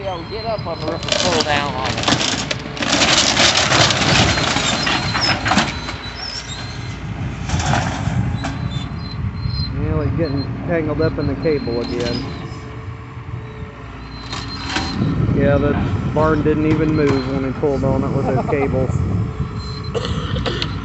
be able to get up on the roof and pull down on it. Well, he's getting tangled up in the cable again. Yeah, the barn didn't even move when he pulled on it with those cables.